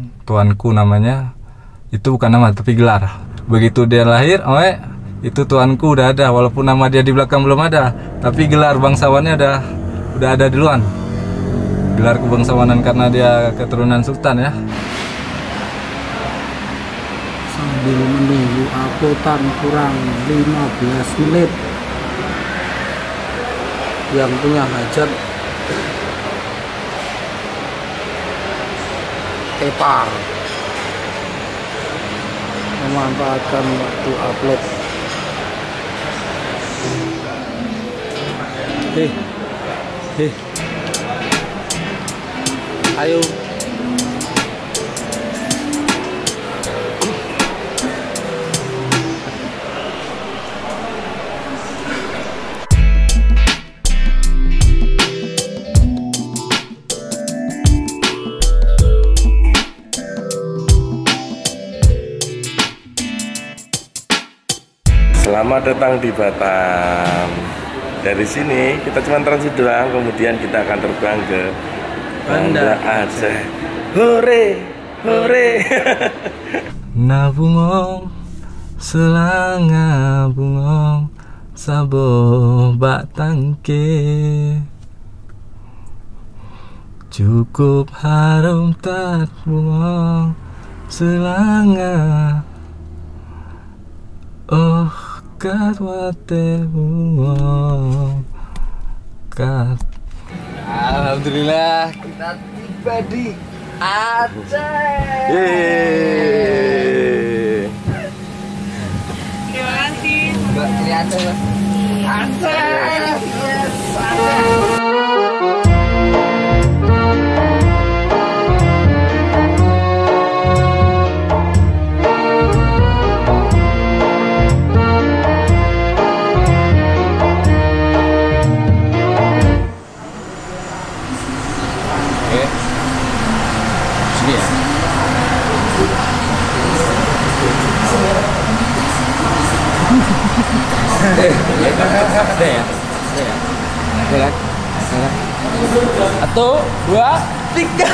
tuanku namanya. Itu bukan nama tapi gelar. Begitu dia lahir, itu tuanku udah ada, walaupun nama dia di belakang belum ada, tapi gelar bangsawannya udah ada duluan. Gelar kebangsawanan karena dia keturunan sultan ya. Sambil menunggu angkutan kurang 15 menit, yang punya hajat tepar memanfaatkan waktu upload. Ayo. Selamat datang di Batam. Dari sini kita cuma transit doang, kemudian kita akan terbang ke Banda Aceh. Hore, hore. Nabungong selanga bungong sabo bak tangke, cukup harum tat bungong selanga. Oh kat wate bungong kat. Alhamdulillah kita tiba di Aceh. Yeay. Terima kasih. Mbak kelihatan Aceh. Yes, Aceh. Satu, dua, tiga.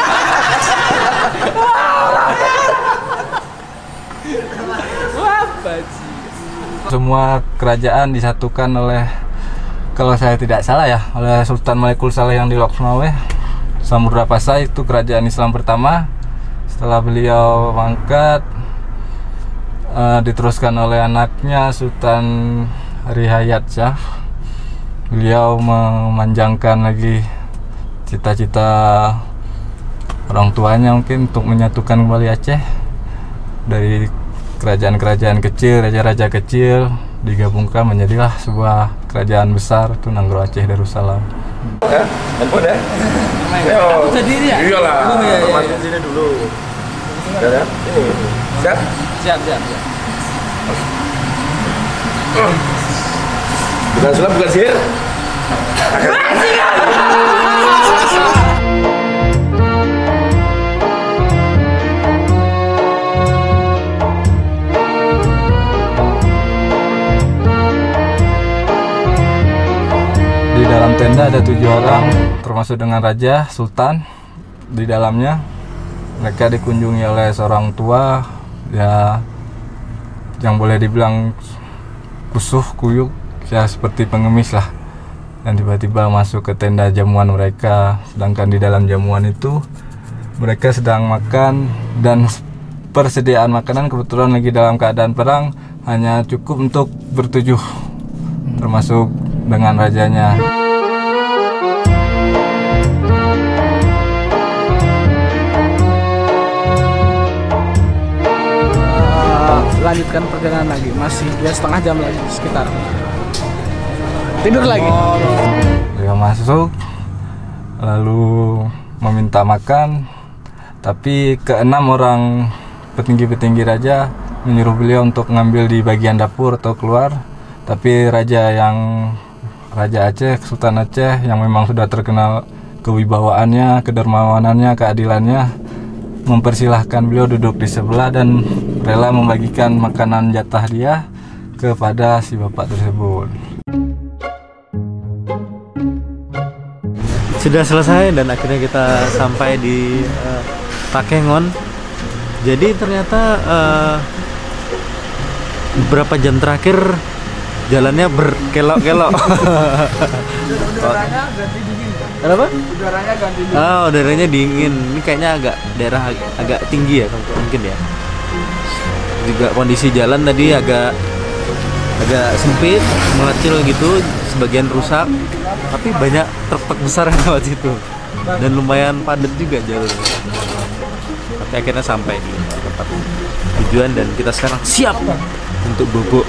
Semua kerajaan disatukan oleh, kalau saya tidak salah ya, oleh Sultan Malikul Saleh yang di Loksmawe, Samudra Pasai. Itu kerajaan Islam pertama. Setelah beliau mangkat, diteruskan oleh anaknya Sultan Rihayat Shah. Beliau memanjangkan lagi cita-cita orang tuanya mungkin untuk menyatukan kembali Aceh. Dari kerajaan-kerajaan kecil, raja-raja kecil digabungkan menjadilah sebuah kerajaan besar, itu Nanggro Aceh Darussalam. Handphone ya? Aku sendiri ya? Iyalah. Oh, iya. Masuk sini dulu. Ya, ini. Siap? Siap. Bukan sulap, bukan sihir. Di dalam tenda ada 7 orang, termasuk dengan Raja Sultan di dalamnya. Mereka dikunjungi oleh seorang tua, ya, yang boleh dibilang kusuh kuyuk, ya seperti pengemis lah. Dan tiba-tiba masuk ke tenda jamuan mereka, sedangkan di dalam jamuan itu mereka sedang makan, dan persediaan makanan kebetulan lagi dalam keadaan perang, hanya cukup untuk bertujuh, termasuk dengan rajanya. Lanjutkan perjalanan lagi, masih 2,5 jam lagi sekitar. Tidur lagi. Dia masuk, lalu meminta makan, tapi ke-6 orang petinggi-petinggi raja menyuruh beliau untuk ngambil di bagian dapur atau keluar. Tapi Raja Aceh, Sultan Aceh yang memang sudah terkenal kewibawaannya, kedermawanannya, keadilannya, mempersilahkan beliau duduk di sebelah dan rela membagikan makanan jatah dia kepada si bapak tersebut. Sudah selesai dan akhirnya kita sampai di Takengon. Jadi ternyata beberapa jam terakhir jalannya berkelok-kelok. Udaranya ganti dingin. Kenapa? Udaranya ganti dingin. Udaranya dingin. Ini kayaknya daerah agak tinggi ya mungkin ya. Juga kondisi jalan tadi agak sempit, mengecil gitu, sebagian rusak. Tapi banyak truk besar yang lewat situ. Dan lumayan padat juga jalurnya. Tapi akhirnya sampai di tempat tujuan dan kita sekarang siap untuk bobo.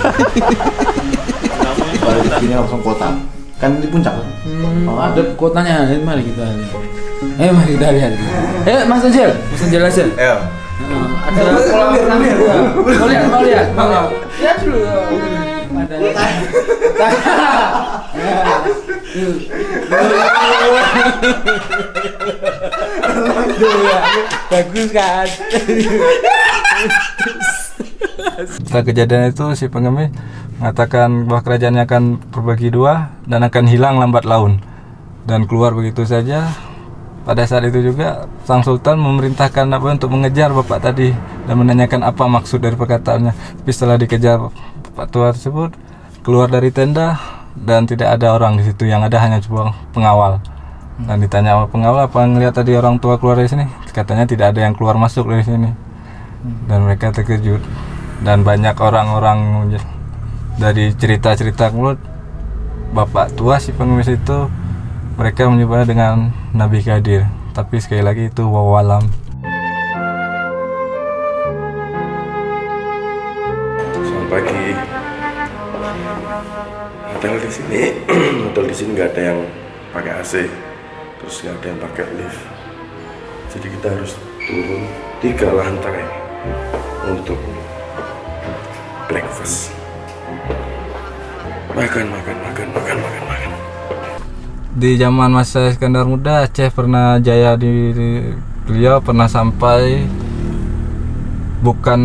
Ini langsung kota. Kan di puncak. Oh, ada kotanya. Mari kita lihat. Mari kita lihat. Mas Angel aja. Ayo. Ada kolam renang juga. Mau lihat. Lihat dulu. Ada. Bagus kan? Setelah kejadian itu si pengemis mengatakan bahwa kerajaannya akan terbagi dua dan akan hilang lambat laun dan keluar begitu saja. Pada saat itu juga sang sultan memerintahkan Nabi untuk mengejar bapak tadi dan menanyakan apa maksud dari perkataannya. Tapi setelah dikejar bapak tua tersebut keluar dari tenda dan tidak ada orang di situ, yang ada hanya sebuah pengawal. Dan ditanya sama pengawal, apa ngelihat tadi orang tua keluar dari sini? Katanya tidak ada yang keluar masuk dari sini. Dan mereka terkejut. Dan banyak orang-orang dari cerita-cerita mulut bapak tua si pengemis itu, mereka menyebutnya dengan Nabi Khadir. Tapi sekali lagi itu wawalam. Selamat pagi. Hotel di sini nggak ada yang pakai AC, terus nggak ada yang pakai lift. Jadi kita harus turun 3 lantai untuk breakfast. Makan. Di zaman masa Iskandar Muda, Aceh pernah jaya beliau pernah sampai bukan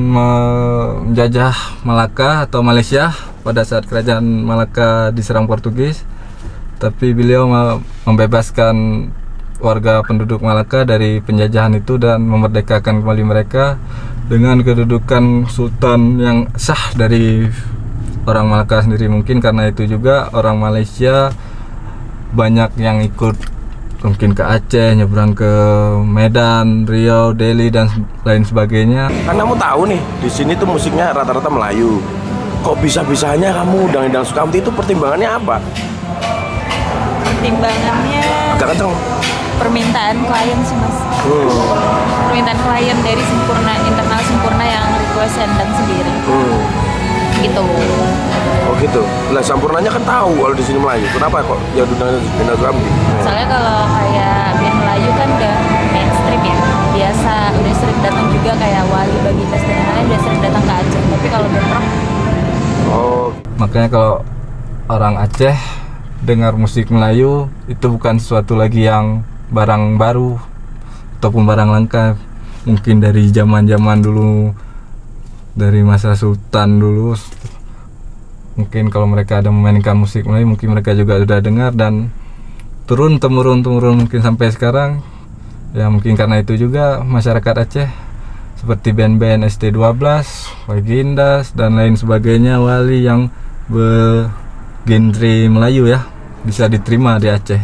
menjajah Malaka atau Malaysia pada saat kerajaan Malaka diserang Portugis, tapi beliau membebaskan warga penduduk Malaka dari penjajahan itu dan memerdekakan kembali mereka dengan kedudukan sultan yang sah dari orang Malaka sendiri. Mungkin karena itu juga orang Malaysia banyak yang ikut mungkin ke Aceh, nyebrang ke Medan, Riau, Delhi dan lain sebagainya. Kan kamu tahu nih, di sini tuh musiknya rata-rata Melayu. Kok bisa-bisanya kamu undang-undang Sukamti itu pertimbangannya apa? Pertimbangannya Agak kenceng. permintaan klien sih mas. Permintaan klien dari internal sempurna yang request dan sendiri. Gitu. Oh gitu. Lah Sampurnanya kan tahu kalau di sini Melayu. Kenapa kok ya undang-undang Sukamti? Soalnya kalau kayak band Melayu kan udah mainstream ya. Biasa udah sering datang juga kayak Wali Baginda dan lain-lain udah sering datang ke Aceh. Tapi kalau band rock Makanya kalau orang Aceh dengar musik Melayu itu bukan sesuatu lagi yang barang baru ataupun barang langka. Mungkin dari zaman-zaman dulu, dari masa Sultan dulu, mungkin kalau mereka ada memainkan musik Melayu mungkin mereka juga sudah dengar dan turun temurun mungkin sampai sekarang. Ya mungkin karena itu juga masyarakat Aceh seperti band-band ST12, Bagindas dan lain sebagainya, Wali yang bergenre Melayu ya bisa diterima di Aceh.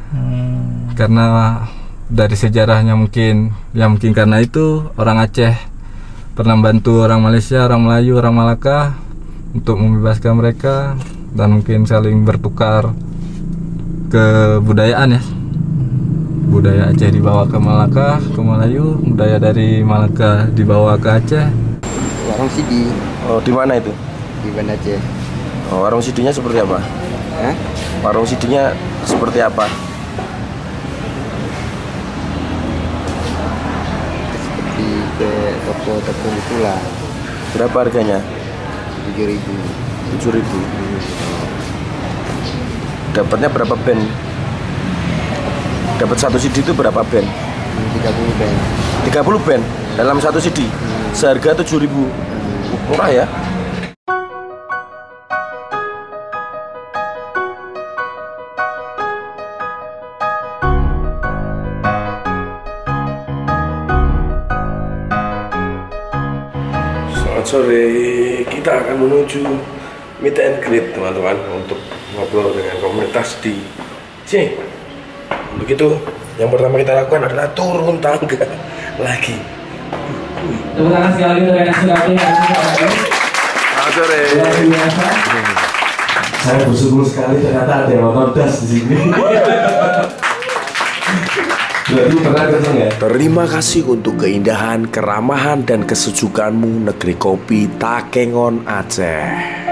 Karena dari sejarahnya mungkin karena itu orang Aceh pernah membantu orang Malaysia, orang Melayu, orang Malaka untuk membebaskan mereka dan mungkin saling bertukar kebudayaan ya. Budaya Aceh dibawa ke Malaka, ke Melayu, budaya dari Malaka dibawa ke Aceh. Warung Sidi. Oh, di mana itu? Di Banda Aceh. Oh, warung sidinya seperti apa? Hah? Warung sidinya seperti apa? Seperti ke toko-toko itulah. Berapa harganya? 7.000. 7.000. Dapatnya berapa band? Dapat satu CD itu berapa band? 30 band. 30 band dalam satu CD. Seharga 7.000. Murah ya? Selamat sore, kita akan menuju meet and greet teman-teman untuk ngobrol dengan komunitas di sini. Untuk itu, yang pertama kita lakukan adalah turun tangga lagi. Tepuk tangan sekali untuk rekan sekali. Selamat sore. Saya bersyukur sekali ternyata ada motor das di sini. Terima kasih untuk keindahan, keramahan, dan kesejukanmu negeri kopi Takengon Aceh.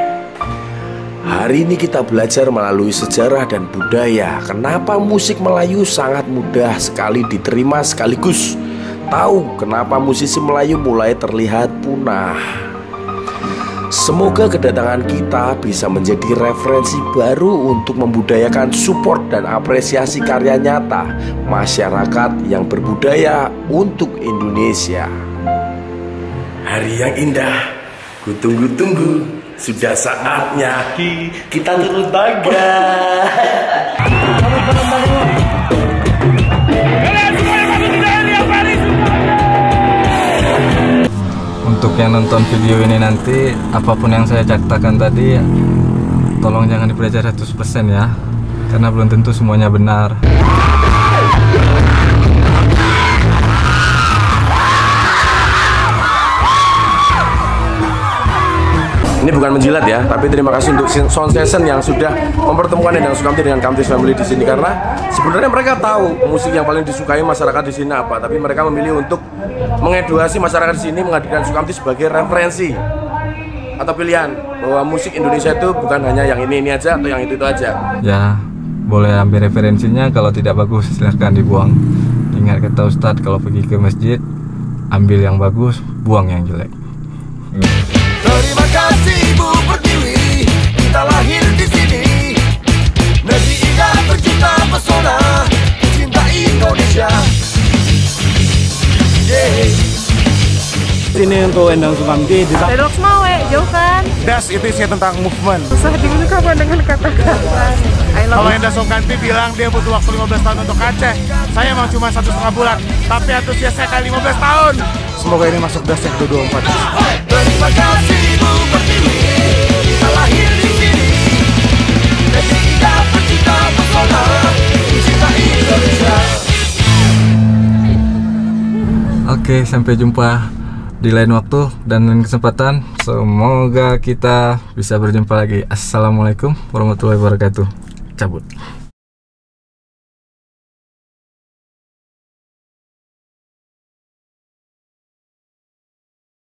Hari ini kita belajar melalui sejarah dan budaya kenapa musik Melayu sangat mudah sekali diterima sekaligus tahu kenapa musisi Melayu mulai terlihat punah. Semoga kedatangan kita bisa menjadi referensi baru untuk membudayakan support dan apresiasi karya nyata masyarakat yang berbudaya untuk Indonesia. Hari yang indah, kutunggu-tunggu, sudah saatnya kita turun tangga. Untuk yang nonton video ini nanti, apapun yang saya ceritakan tadi, tolong jangan dipelajari 100% ya, karena belum tentu semuanya benar. Ini bukan menjilat ya, tapi terima kasih untuk sound session yang sudah mempertemukan Endang Sukamti dengan Kamtis Family di sini, karena sebenarnya mereka tahu musik yang paling disukai masyarakat di sini apa, tapi mereka memilih untuk mengedukasi masyarakat di sini, menghadirkan Sukamti sebagai referensi atau pilihan bahwa musik Indonesia itu bukan hanya yang ini aja atau yang itu aja. Ya, boleh ambil referensinya, kalau tidak bagus silahkan dibuang. Ingat kata Ustadz, kalau pergi ke masjid, ambil yang bagus, buang yang jelek. Terima kasih Ibu Pertiwi, kita lahir di sini. Negeri indah berjuta pesona, cinta Indonesia. Ini untuk Endang Sukamti. Redox mau jauh kan? Das itu isinya tentang movement. Susah diungkapkan dengan kata-kata. Kalau Endang Sukamti bilang dia butuh waktu 15 tahun untuk Aceh, saya emang cuma 1,5 bulan, tapi antusiasnya kali 15 tahun. Semoga ini masuk das yang ke-24. Terima kasih Ibu Pertiwi, kita lahir di sini. Negeri indah berjuta pesona, cinta Indonesia. Oke, sampai jumpa di lain waktu dan lain kesempatan. Semoga kita bisa berjumpa lagi. Assalamualaikum warahmatullahi wabarakatuh. Cabut.